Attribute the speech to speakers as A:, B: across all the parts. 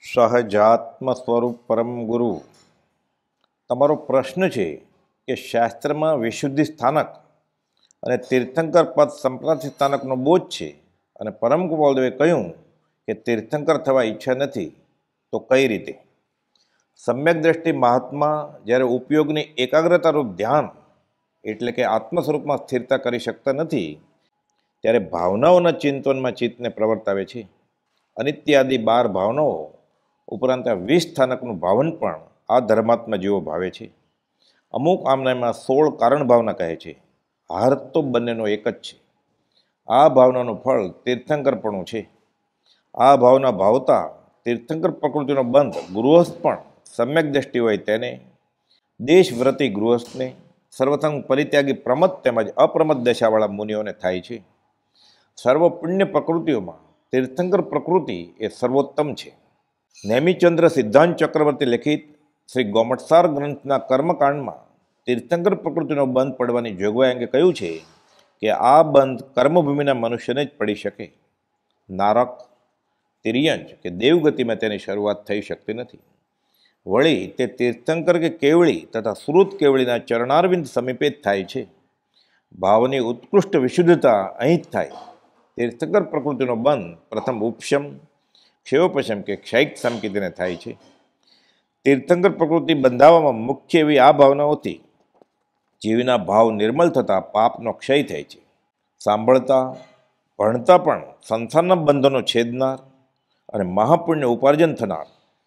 A: સહજાત્મ સ્વરૂપ પરમ ગુરુ. તમારો પ્રશ્ન છે કે શાસ્ત્રમાં વિશુદ્ધિ સ્થાનક અને તીર્થંકર પદ સંપ્રાપ્તિ સ્થાનકનો બોધ છે અને પરમ ગોપાલદેવે કહ્યું કે તીર્થંકર થવા ઈચ્છા નથી, તો કઈ રીતે? સમ્યક દ્રષ્ટિ મહાત્મા જ્યારે ઉપયોગની એકાગ્રતારૂપ ધ્યાન એટલે કે આત્મ સ્વરૂપમાં સ્થિરતા કરી શકતા નથી, ત્યારે ભાવનાઓના ચિંતનમાં ચિત્તને પ્રવર્તાવે છે. અનિત્ય આદિ 12 ભાવનાઓ ઉપરાંત આ 20 સ્થાનકનું ભાવન પણ આ ધર્માત્મા જેવો ભાવે છે. અમુક આમનામાં 16 કારણ ભાવના કહે છે. હાર તો બંનેનો એક જ છે. આ ભાવનાનું ફળ તીર્થંકરપણું છે. આ ભાવના ભાવતા તીર્થંકર પ્રકૃતિનો બંધ ગૃહસ્થ પણ સમ્યક દ્રષ્ટિ હોય તેને, દેશવ્રતી ગૃહસ્થને, સર્વસંગ પરિત્યાગી પ્રમદ તેમજ અપ્રમદ દશાવાળા મુનિઓને થાય છે. સર્વ પુણ્ય પ્રકૃતિઓમાં તીર્થંકર પ્રકૃતિ એ સર્વોત્તમ છે. નેમિચંદ્ર સિદ્ધાંત ચક્રવર્તી લિખિત શ્રી ગોમટસાર ગ્રંથના કર્મકાંડમાં તીર્થંકર પ્રકૃતિનો બંધ પડવાની જોગવાઈ અંગે કહ્યું છે કે આ બંધ કર્મભૂમિના મનુષ્યને જ પડી શકે. નારક, તિર્યંચ કે દેવગતિમાં તેની શરૂઆત થઈ શકતી નથી. વળી તે તીર્થંકર કે કેવળી તથા શ્રુત કેવળીના ચરણારવિંદ સમીપે જ થાય છે. ભાવની ઉત્કૃષ્ટ વિશુદ્ધતા અહીં જ થાય. તીર્થંકર પ્રકૃતિનો બંધ પ્રથમ ઉપશમ, ક્ષયોપશમ કે ક્ષૈક સંકેતીને થાય છે. તીર્થંકર પ્રકૃતિ બંધાવવામાં મુખ્ય એવી આ ભાવનાઓથી જીવના ભાવ નિર્મળ થતાં પાપનો ક્ષય થાય છે. સાંભળતા ભણતા પણ સંસારના બંધનો છેદનાર અને મહાપુણ્ય ઉપાર્જન થનાર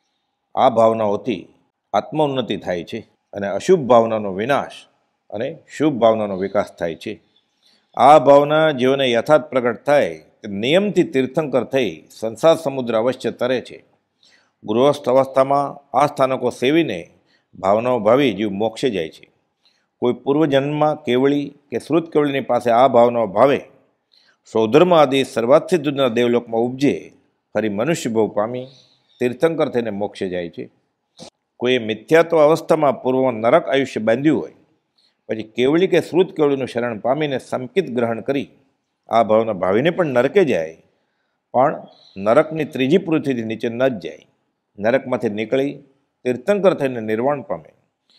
A: આ ભાવનાઓથી આત્મોન્નતિ થાય છે અને અશુભ ભાવનાનો વિનાશ અને શુભ ભાવનાનો વિકાસ થાય છે. આ ભાવના જેઓને યથાર્થ પ્રગટ થાય તે નિયમથી તીર્થંકર થઈ સંસાર સમુદ્ર અવશ્ય તરે છે. ગૃહસ્થ અવસ્થામાં આ સ્થાનકો સેવીને ભાવનાઓ ભાવી જીવ મોક્ષે જાય છે. કોઈ પૂર્વજન્મમાં કેવળી કે શ્રુત કેવળીની પાસે આ ભાવનાઓ ભાવે સૌધર્મ આદિ સર્વાર્થી દૂરના દેવલોકમાં ઉપજે, ફરી મનુષ્ય ભવ પામી તીર્થંકર થઈને મોક્ષે જાય છે. કોઈએ મિથ્યાત્વ અવસ્થામાં પૂર્વમાં નરક આયુષ્ય બાંધ્યું હોય, પછી કેવળી કે શ્રુત કેવળીનું શરણ પામીને સંકિત ગ્રહણ કરી આ ભાવના ભાવીને પણ નરકે જાય, પણ નરકની ત્રીજી પૃથ્વીથી નીચે ન જ જાય. નરકમાંથી નીકળી તીર્થંકર થઈને નિર્વાણ પામે.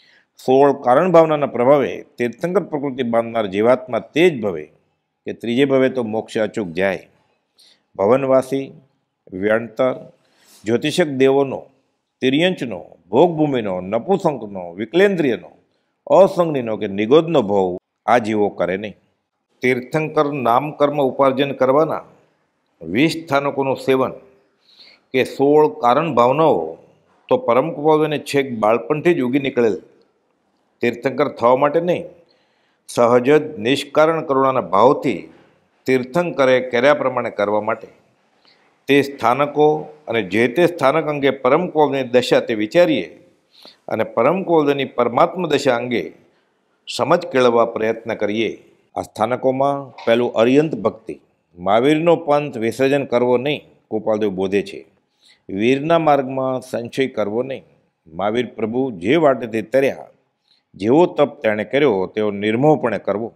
A: 16 કારણ ભાવનાના પ્રભાવે તીર્થંકર પ્રકૃતિ બાંધનાર જીવાત્મા તે જ ભવે કે ત્રીજે ભવે તો મોક્ષ અચૂક જાય. ભવનવાસી, વ્યંતર, જ્યોતિષક દેવોનો, તિર્યંચનો, ભોગભૂમિનો, નપુસંકનો, વિકલેન્દ્રિયનો, અસંગનીનો કે નિગોદનો ભવ આ જીવો કરે નહીં. તીર્થંકર નામ કર્મ ઉપાર્જન કરવાના 20 સ્થાનકોનું સેવન કે 16 કારણ ભાવનાઓ તો પરમ કૃપાળુને છેક બાળપણથી જ ઉગી નીકળેલ તીર્થંકર થવા માટે નહીં, સહજ જ નિષ્કારણ કરુણાના ભાવથી તીર્થંકરે કર્યા પ્રમાણે કરવા માટે. તે સ્થાનકો અને જે તે સ્થાનક અંગે પરમ કૃપાળુની દશા તે વિચારીએ અને પરમ કૃપાળુની પરમાત્મા દશા અંગે સમજ કેળવવા પ્રયત્ન કરીએ. આ સ્થાનકોમાં પહેલું અર્યંત ભક્તિ. મહાવીરનો પંથ વિસર્જન કરવો નહીં, ગોપાલદેવ બોધે છે. વીરના માર્ગમાં સંશય કરવો નહીં. મહાવીર પ્રભુ જે વાટેથી તર્યા, જેવો તપ તેણે કર્યો તેવો નિર્મોહપણે કરવો.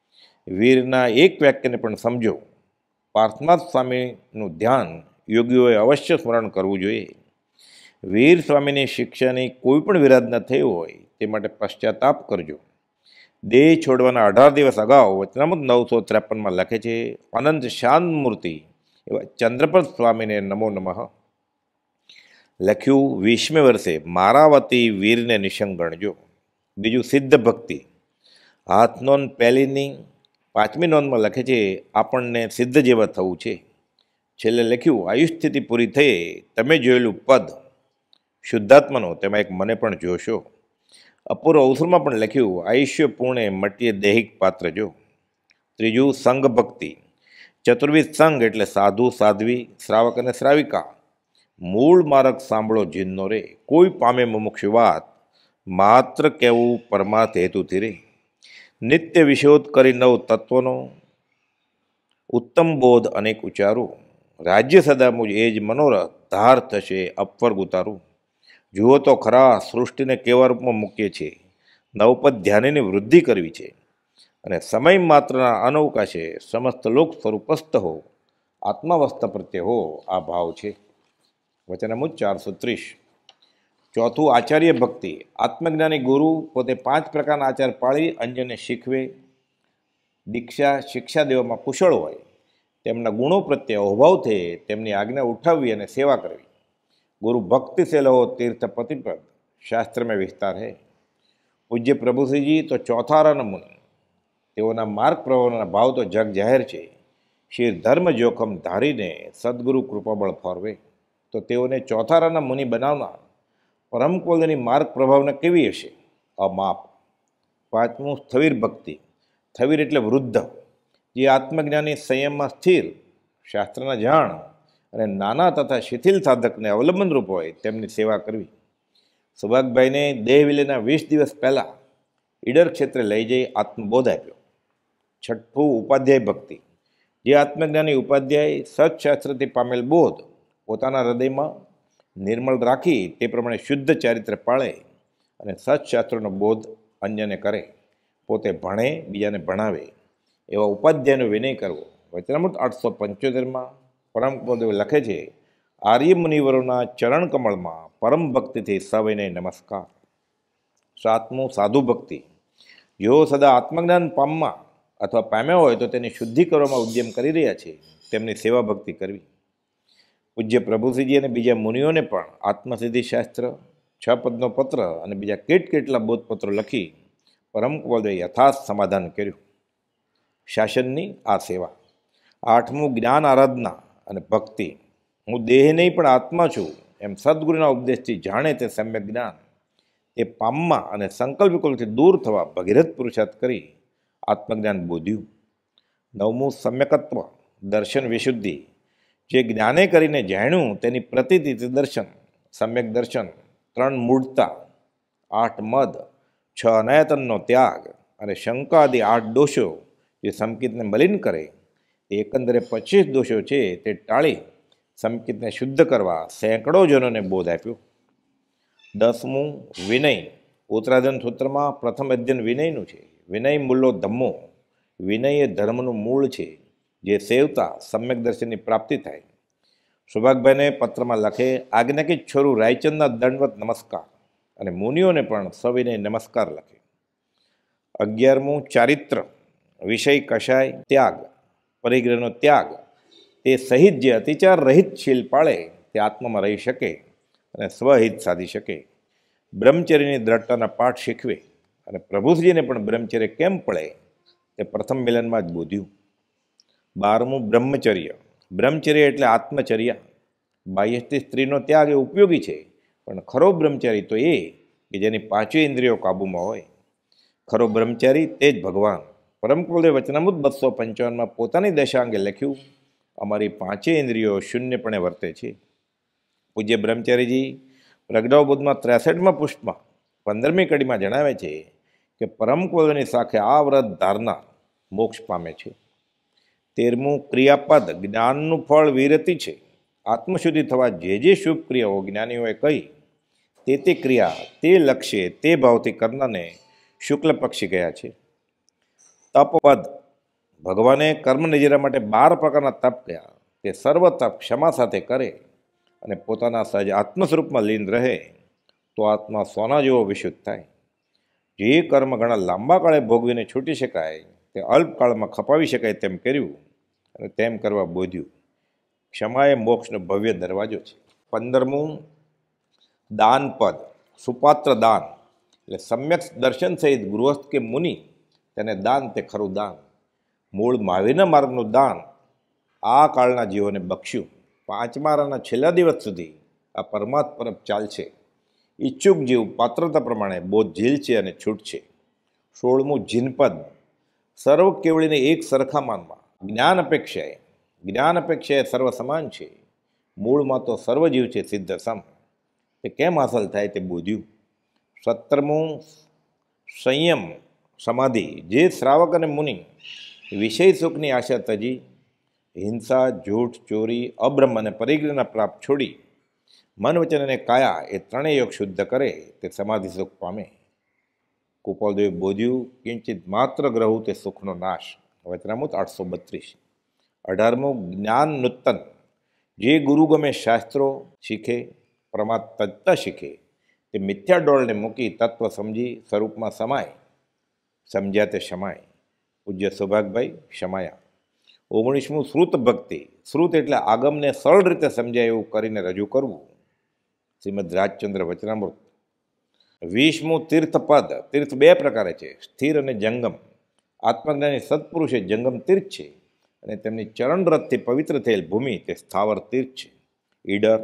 A: વીરના એક વાક્યને પણ સમજો. પાર્થનાથ સ્વામીનું ધ્યાન યોગીઓએ અવશ્ય સ્મરણ કરવું જોઈએ. વીર સ્વામીની શિક્ષાની કોઈ પણ વિરાધ ન થઈ હોય તે માટે પશ્ચાતાપ કરજો. દેહ છોડવાના 18 દિવસ અગાઉ વચનામૃત 953માં લખે છે, અનંત શાંત મૂર્તિ એવા ચંદ્રપદ સ્વામીને નમો નમઃ. લખ્યું 20મે વર્ષે મારા વતી વીરને નિશંક ગણજો. બીજું સિદ્ધ ભક્તિ. હાથ નોંધ પહેલીની 5મી નોંધમાં લખે છે, આપણને સિદ્ધ જેવા થવું છે. છેલ્લે લખ્યું, આયુષ સ્થિતિ પૂરી થઈ તમે જોયેલું પદ શુદ્ધાત્માનો તેમાં એક મને પણ જોશો. અપૂર્વ અવસરમાં પણ લખ્યું, આયુષ્ય પૂર્ણે મટીએ દૈહિક પાત્ર જો. ત્રીજું સંઘ ભક્તિ. ચતુર્વિધ સંઘ એટલે સાધુ, સાધ્વી, શ્રાવક અને શ્રાવિકા. મૂળ માર્ગ સાંભળો જીનનો રે, કોઈ પામે મુમુક્ષુ વાત, માત્ર કહેવું પરમાર્થ હેતુથી રે. નિત્ય વિશોધ કરી નવ તત્વનો, ઉત્તમ બોધ અનેક ઉચ્ચારો. રાજ્ય સદા મુજ એ જ મનોરથ, ધાર થશે અપવર્ગ ઉતારું. જુઓ તો ખરા સૃષ્ટિને કેવા રૂપમાં મૂકીએ છીએ. નવપદ ધ્યાનની વૃદ્ધિ કરવી છે અને સમય માત્રના અનવકાશે સમસ્ત લોક સ્વરૂપસ્થ હો, આત્માવસ્થા પ્રત્યે હો આ ભાવ છે. વચનામૃત 430. ચોથું, આચાર્ય ભક્તિ. આત્મજ્ઞાની ગુરુ પોતે 5 પ્રકારના આચાર પાળી અન્યને શીખવે, દીક્ષા શિક્ષા દેવામાં કુશળ હોય, તેમના ગુણો પ્રત્યે અહોભાવથી તેમની આજ્ઞા ઉઠાવવી અને સેવા કરવી. ગુરુ ભક્તિ સે લહો તીર્થ પ્રતિપદ, શાસ્ત્ર મેં વિસ્તાર હૈ. પૂજ્ય પ્રભુશ્રીજી તો ચોથારાના મુનિ, તેઓના માર્ગ પ્રવાહના ભાવ તો જગ જાહેર છે. શિર ધર્મ જોખમ ધારીને સદગુરુ કૃપાબળ ફોરવે. તો તેઓને ચોથારાના મુનિ બનાવનાર પરમ કોલની માર્ગ પ્રભાવને કેવી હશે? અમાપ. પાંચમું, સ્થવિર ભક્તિ. સ્થવિર એટલે વૃદ્ધ, જે આત્મજ્ઞાની સંયમમાં સ્થિર, શાસ્ત્રના જાણ અને નાના તથા શિથિલ સાધકને અવલંબનરૂપ હોય તેમની સેવા કરવી. સુભાગભાઈને દેહ વિલેના 20 દિવસ પહેલાં ઈડર ક્ષેત્રે લઈ જઈ આત્મબોધ આપ્યો. છઠ્ઠું, ઉપાધ્યાય ભક્તિ. જે આત્મજ્ઞાની ઉપાધ્યાય સત્શાસ્ત્રથી પામેલ બોધ પોતાના હૃદયમાં નિર્મળ રાખી તે પ્રમાણે શુદ્ધ ચારિત્ર પાળે અને સત્શાસ્ત્રનો બોધ અન્યને કરે, પોતે ભણે બીજાને ભણાવે, એવા ઉપાધ્યાયનો વિનય કરવો. વચનામૃત 875માં પરમ કૃપાદેવ લખે છે, આર્ય મુનિવરોના ચરણ કમળમાં પરમ ભક્તિથી સવિનય નમસ્કાર. સાતમું, સાધુ ભક્તિ. જેઓ સદા આત્મજ્ઞાન પામવા અથવા પામ્યા હોય તો તેની શુદ્ધિ કરવામાં ઉદ્યમ કરી રહ્યા છે, તેમની સેવા ભક્તિ કરવી. પૂજ્ય પ્રભુશ્રીજી અને બીજા મુનિઓને પણ આત્મસિદ્ધિ શાસ્ત્ર, 6 પદનો પત્ર અને બીજા કેટલા બોધપત્રો લખી પરમ કૃપાદેવે યથાર્થ સમાધાન કર્યું. શાસનની આ સેવા. આઠમું, જ્ઞાન આરાધના અને ભક્તિ. હું દેહ નહીં પણ આત્મા છું એમ સદગુરુના ઉપદેશથી જાણે તે સમ્યક જ્ઞાન, તે પામવા અને સંકલ્પ વિકલ્પથી દૂર થવા ભગીરથ પુરુષાર્થ કરી આત્મજ્ઞાન બોધ્યું. નવમું, સમ્યકત્વ દર્શન વિશુદ્ધિ. જે જ્ઞાને કરીને જાણ્યું તેની પ્રતીતિ તે દર્શન, સમ્યક દર્શન. 3 મૂળતા, 8 મદ, 6 અનાયતનનો ત્યાગ અને શંકા આદિ 8 દોષો જે સંકિતને મલિન કરે, તે એકંદરે 25 દોષો છે તે ટાળી સંકિતને શુદ્ધ કરવા સેંકડો જનોને બોધ આપ્યો. 10મું, વિનય. ઉત્તરાધન સૂત્રમાં પ્રથમ અધ્યયન વિનયનું છે. વિનય મૂલો ધમ્મો. વિનય એ ધર્મનું મૂળ છે, જે સેવતા સમ્યક દર્શનની પ્રાપ્તિ થાય. સુભાગભાઈને પત્રમાં લખે, આજ્ઞાકી છોરું રાયચંદના દંડવત નમસ્કાર અને મુનિઓને પણ સવિનય નમસ્કાર લખે. 11મું, ચારિત્ર. વિષય કષાય ત્યાગ, પરિગ્રહનો ત્યાગ, તે સહિત જે અતિચાર રહિત શીલ પાળે તે આત્મામાં રહી શકે અને સ્વહિત સાધી શકે. બ્રહ્મચર્યની દ્રઢતાના પાઠ શીખવે અને પ્રભુશ્રીને પણ બ્રહ્મચર્ય કેમ પડે તે પ્રથમ મિલનમાં જ બોધ્યું. 12મું, બ્રહ્મચર્ય. બ્રહ્મચર્ય એટલે આત્મચર્યા. બાહ્યથી સ્ત્રીનો ત્યાગ એ ઉપયોગી છે, પણ ખરો બ્રહ્મચારી તો એ કે જેની 5 ઇન્દ્રિયો કાબૂમાં હોય. ખરો બ્રહ્મચારી તે જ ભગવાન. પરમ કૃપાદેવ વચનામૃત 255માં પોતાની દશા અંગે લખ્યું, અમારી 5 ઇન્દ્રિયો શૂન્યપણે વર્તે છે. પૂજ્ય બ્રહ્મચારીજી પ્રજ્ઞાવબોધમાં 63મા પૃષ્ઠમાં 15મી કડીમાં જણાવે છે કે પરમ કૃપાદેવની સાથે આ વ્રત ધારનાર મોક્ષ પામે છે. 13મું, ક્રિયાપદ. જ્ઞાનનું ફળ વિરતિ છે. આત્મશુદ્ધિ થવા જે શુભ ક્રિયાઓ જ્ઞાનીઓએ કહી તે ક્રિયા તે લક્ષ્ય તે ભાવથી કરનારને શુક્લ પક્ષી ગયા છે. તપપદ. ભગવાને કર્મ નિજરા માટે 12 પ્રકારના તપ કયા, તે સર્વ તપ ક્ષમા સાથે કરે અને પોતાના સહજ આત્મ સ્વરૂપમાં લીન રહે તો આત્મા સોના જેવો વિશુદ્ધ થાય. જે કર્મ ઘણા લાંબા કાળે ભોગવીને છૂટી શકાય તે અલ્પકાળમાં ખપાવી શકાય તેમ કર્યું અને તેમ કરવા બોધ્યું. ક્ષમા એ મોક્ષનો ભવ્ય દરવાજો છે. 15મું, દાનપદ. સુપાત્ર દાન એટલે સમ્યક દર્શન સહિત ગૃહસ્થ કે મુનિ તેને દાન તે ખરું દાન. મૂળ મહાવીરના માર્ગનું દાન આ કાળના જીવોને બક્ષ્યું. 5મા છેલ્લા દિવસ સુધી આ પરમાત્મ પરબ ચાલશે. ઈચ્છુક જીવ પાત્રતા પ્રમાણે બોધ ઝીલશે અને છૂટશે. 16મું, જીનપદ. સર્વ કેવળીને એક સરખા માનવા. જ્ઞાન અપેક્ષાએ સર્વ સમાન છે. મૂળમાં તો સર્વ જીવ છે સિદ્ધ સમ. તે કેમ હાંસલ થાય તે બોધ્યું. 17મું, સંયમ સમાધિ. જે શ્રાવક અને મુનિ વિષય સુખની આશા તજી હિંસા, જૂઠ, ચોરી, અબ્રહ્મ અને પરિગ્રહના પ્રાપ્ત છોડી મન, વચન અને કાયા એ 3 યોગ શુદ્ધ કરે તે સમાધિ સુખ પામે. કૃપાલદેવે બોધ્યું, કિંચિત માત્ર ગ્રહુ તે સુખનો નાશ. વચનામૃત 832. 18મું, જ્ઞાન નૂતન. જે ગુરુ ગમે શાસ્ત્રો શીખે, પ્રમાદ તજતા શીખે, તે મિથ્યા ડોળને મૂકી તત્વ સમજી સ્વરૂપમાં સમાય, સમજ્યા તે શમાય. પૂજ્ય સૌભાગભાઈ શમાયા. 19મું શ્રુત ભક્તિ. શ્રુત એટલે આગમને સરળ રીતે સમજાય એવું કરીને રજૂ કરવું. શ્રીમદ રાજચંદ્ર વચનામૃત. 20મું તીર્થપદ. તીર્થ બે પ્રકારે છે, સ્થિર અને જંગમ. આત્મજ્ઞાની સત્પુરુષ એ જંગમ તીર્થ છે અને તેમની ચરણરથથી પવિત્ર થયેલ ભૂમિ તે સ્થાવર તીર્થ છે. ઈડર,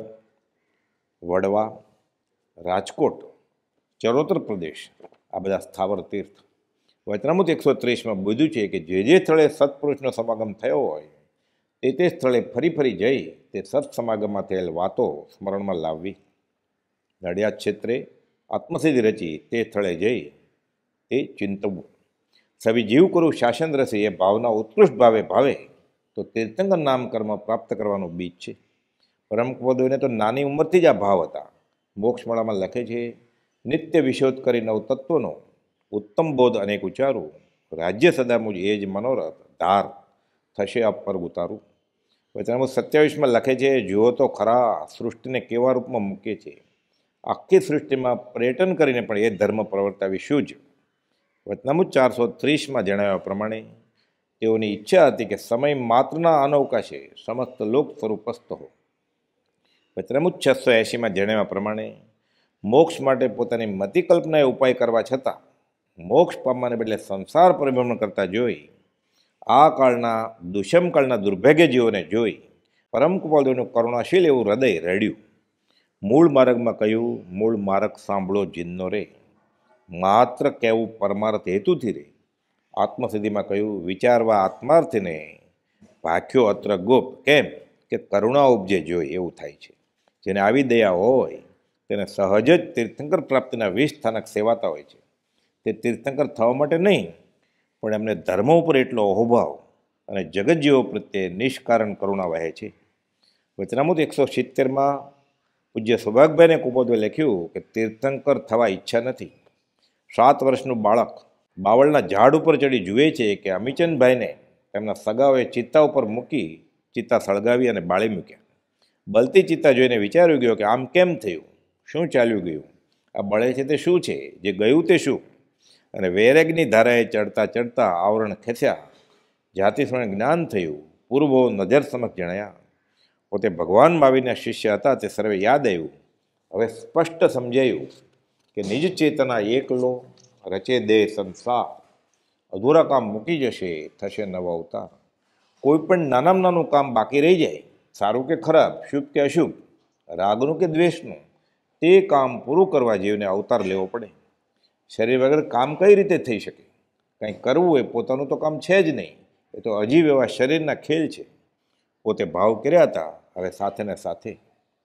A: વડવા, રાજકોટ, ચરોતર પ્રદેશ આ બધા સ્થાવર તીર્થ. વચનામૃત 130માં બધું છે કે જે સ્થળે સત્પુરુષનો સમાગમ થયો હોય તે સ્થળે ફરી ફરી જઈ તે સત્સમાગમમાં થયેલ વાતો સ્મરણમાં લાવવી. નડિયાદ ક્ષેત્રે આત્મસિદ્ધિ રચી તે સ્થળે જઈ તે ચિંતવવું. સવી જીવ કરું શાસન રસે એ ભાવના ઉત્કૃષ્ટ ભાવે તો તીર્થંકર નામ કર્મ પ્રાપ્ત કરવાનું બીજ છે. પરમપદોને તો નાની ઉંમરથી જ આ ભાવ હતા. મોક્ષમાળામાં લખે છે, નિત્ય વિશોધ કરી નવ તત્વનો ઉત્તમ બોધ અનેક ઉચ્ચારું, રાજ્ય સદા મુજ એ જ મનોરથ ધાર થશે અપર ઉતારું. વચનામૃત 27માં લખે છે, જુઓ તો ખરા સૃષ્ટિને કેવા રૂપમાં મૂકે છે, આખી સૃષ્ટિમાં પર્યટન કરીને પણ એ ધર્મ પ્રવર્તાવીશું જ. વચનામૃત 430માં જણાવ્યા પ્રમાણે તેઓની ઈચ્છા હતી કે સમય માત્રના અનવકાશે સમસ્ત લોક સ્વરૂપસ્થ હો. વચનામૃત 680માં જણાવ્યા પ્રમાણે મોક્ષ માટે પોતાની મતિકલ્પનાએ ઉપાય કરવા છતાં મોક્ષ પામવાને બદલે સંસાર પરિભ્રમણ કરતા જોઈ આ કાળના દુષ્મકાળના દુર્ભાગ્ય જીવોને જોઈ પરમ કૃપાળુનું કરુણાશીલ એવું હૃદય રડ્યું. મૂળ માર્ગમાં કહ્યું, મૂળ માર્ગ સાંભળો જીનનો રે, માત્ર કહેવું પરમાર્થ હેતુથી રે. આત્મસિદ્ધિમાં કહ્યું, વિચારવા આત્માર્થને ભાખ્યો અત્ર ગોપ. કેમ કે કરુણા ઉપજે જોઈ એવું થાય છે. જેને આવી દયા હોય તેને સહજ જ તીર્થંકર પ્રાપ્તિના 20 સ્થાનક સેવાતા હોય છે. તે તીર્થંકર થવા માટે નહીં, પણ એમને ધર્મ ઉપર એટલો અહોભાવ અને જગતજીવો પ્રત્યે નિષ્કારણ કરુણા વહે છે. વચનામૃત 170માં પૂજ્ય સૌભાગભાઈને કુપોદે લખ્યું કે તીર્થંકર થવા ઈચ્છા નથી. 7 વર્ષનું બાળક બાવળના ઝાડ ઉપર ચડી જુએ છે કે અમીચંદભાઈને તેમના સગાઓએ ચિત્તા ઉપર મૂકી ચિત્તા સળગાવી અને બાળી મૂક્યા. બળતી ચિત્તા જોઈને વિચાર્યું ગયો કે આમ કેમ થયું, શું ચાલ્યું ગયું, આ બળે છે તે શું છે, જે ગયું તે શું. અને વૈરાગની ધારાએ ચડતા ચડતા આવરણ ખેંચ્યા, જાતિ સ્મરણ જ્ઞાન થયું, પૂર્વો નજર સમક્ષ જણાયા. પોતે ભગવાન મહાવીરના શિષ્ય હતા તે સર્વે યાદ આવ્યું. હવે સ્પષ્ટ સમજાયું કે નિજ ચેતના એકલો રચે દેહ સંસાર, અધૂરા કામ મૂકી જશે થશે નવો અવતાર. કોઈ પણ નાનામાં નાનું કામ બાકી રહી જાય, સારું કે ખરાબ, શુભ કે અશુભ, રાગનું કે દ્વેષનું, તે કામ પૂરું કરવા જીવને અવતાર લેવો પડે. શરીર વગર કામ કઈ રીતે થઈ શકે? કંઈ કરવું એ પોતાનું તો કામ છે જ નહીં, એ તો અજીબ એવા શરીરના ખેલ છે. પોતે ભાવ કર્યા હતા, હવે સાથે ને સાથે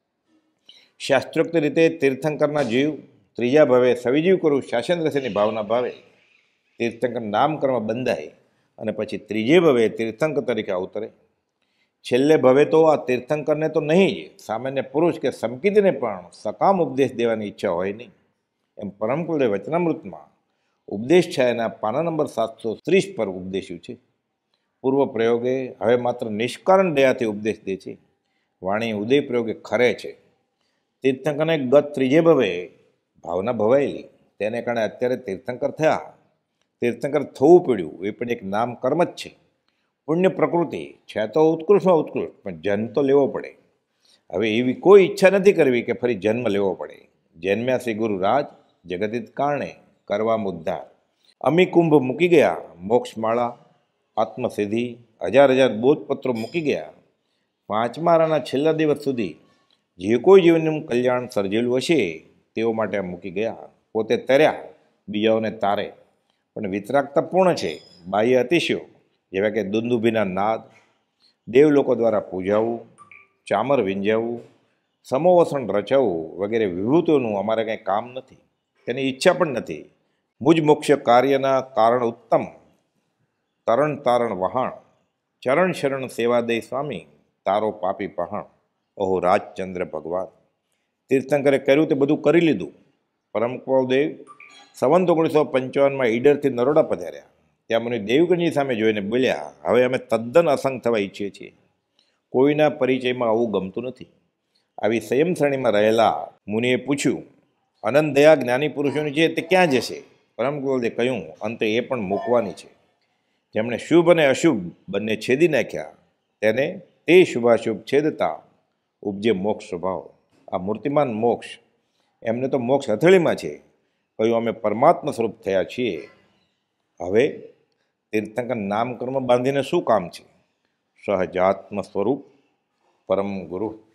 A: શાસ્ત્રોક્ત રીતે તીર્થંકરના જીવ ત્રીજા ભાવે સવિજીવ કરું શાસન રસેની ભાવના ભાવે તીર્થંકર નામકર્મ બંધાય અને પછી ત્રીજે ભવે તીર્થંકર તરીકે અવતરે. છેલ્લે ભવે તો આ તીર્થંકરને તો નહીં જ, સામાન્ય પુરુષ કે સમકીતીને પણ સકામ ઉપદેશ દેવાની ઈચ્છા હોય નહીં. એમ પરમકુળદેવ વચનામૃતમાં ઉપદેશ છાયાના પાના નંબર 730 પર ઉપદેશ્યું છે. પૂર્વ પ્રયોગે હવે માત્ર નિષ્કારણ દયાથી ઉપદેશ દે છે. વાણી ઉદય પ્રયોગે ખરે છે. તીર્થંકરને ગત ત્રીજે ભવે ભાવના ભવાયેલી, તેને કારણે અત્યારે તીર્થંકર થયા. તીર્થંકર થવું પડ્યું એ પણ એક નામ કર્મ જ છે. પુણ્ય પ્રકૃતિ છે તો ઉત્કૃષ્ટમાં ઉત્કૃષ્ટ, પણ જન્મ તો લેવો પડે. હવે એવી કોઈ ઈચ્છા નથી કરવી કે ફરી જન્મ લેવો પડે. જન્મ્યા શ્રી ગુરુ રાજ જગતિત કારણે કરવા મુદ્ધાર. અમી કુંભ મૂકી ગયા, મોક્ષમાળા આત્મસિદ્ધિ 1000 બોધપત્રો મૂકી ગયા. 5મા આરાના છેલ્લા દિવસ સુધી જે કોઈ જીવનનું કલ્યાણ સર્જેલું હશે તેઓ માટે મૂકી ગયા. પોતે તર્યા, બીજાઓને તારે, પણ વિતરાગતા પૂર્ણ છે. બાહ્ય અતિશયો જેવા કે દુંદુભીના નાદ, દેવલોકો દ્વારા પૂજાવું, ચામર વિંજાવવું, સમોવસણ રચાવવું વગેરે વિભૂતિઓનું અમારે કંઈ કામ નથી, તેની ઈચ્છા પણ નથી. મુજ મોક્ષ કાર્યના કારણ ઉત્તમ તરણ તારણ વહાણ, ચરણ શરણ સેવા દે સ્વામી તારો પાપી પહાણ. ઓહો રાજચંદ્ર ભગવાન. તીર્થંકરે કર્યું તે બધું કરી લીધું. પરમકૃપાળુદેવ સંવંત 1955માં ઈડરથી નરોડા પધાર્યા. ત્યાં મુનિ દેવગણજી સામે જોઈને બોલ્યા, હવે અમે તદ્દન અસંગ થવા ઈચ્છીએ છીએ. કોઈના પરિચયમાં આવું ગમતું નથી. આવી સંયમ શ્રેણીમાં રહેલા મુનિએ પૂછ્યું, અનંત દયા જ્ઞાની પુરુષોની છે તે ક્યાં જશે? પરમ ગુરુદેવે કહ્યું, અંતે એ પણ મૂકવાની છે. જેમણે શુભ અને અશુભ બંને છેદી નાખ્યા તેને તે શુભાશુભ છેદતા ઉપજે મોક્ષ સ્વભાવ. આ મૂર્તિમાન મોક્ષ, એમને તો મોક્ષ હથેળીમાં છે. કહ્યું, અમે પરમાત્મા સ્વરૂપ થયા છીએ. હવે તીર્થંકર નામકર્મ બાંધીને શું કામ છે? સહજાત્મ સ્વરૂપ પરમ ગુરુ.